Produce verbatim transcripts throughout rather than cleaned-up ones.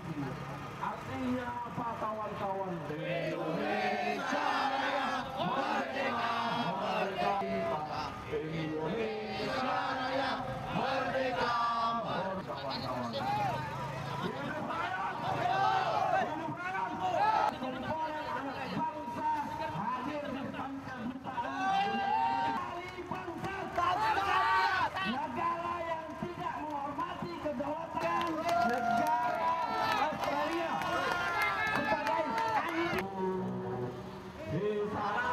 Artinya apa kawan-kawan? Indonesia Raya merdeka, merdeka. Indonesia Raya merdeka, merdeka. Hidup rakyat! Hidup rakyat! Komponen anak bangsa hadir di pantai butaan bangsa. Negara yang tidak menghormati kedaulatan negara Australia sebagai anjing. Di sana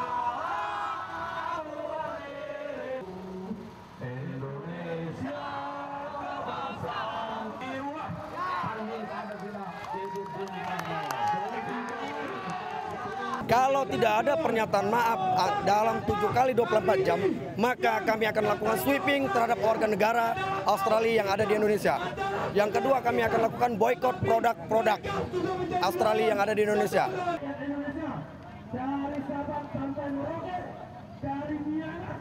Indonesia kebangsaan jiwa. Kalau tidak ada pernyataan maaf dalam tujuh kali dua puluh empat jam, maka kami akan lakukan sweeping terhadap warga negara Australia yang ada di Indonesia. Yang kedua, kami akan lakukan boycott produk-produk Australia yang ada di Indonesia. Dari Sabang sampai Merauke, dari Miangas.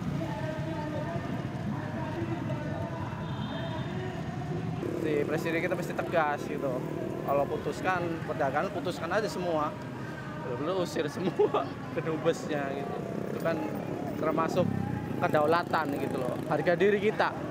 Si presiden kita mesti tegas gitu. Kalau putuskan perdagangan, putuskan aja semua. Lalu usir semua kedubesnya gitu. Itu kan termasuk kedaulatan gitu loh. Harga diri kita.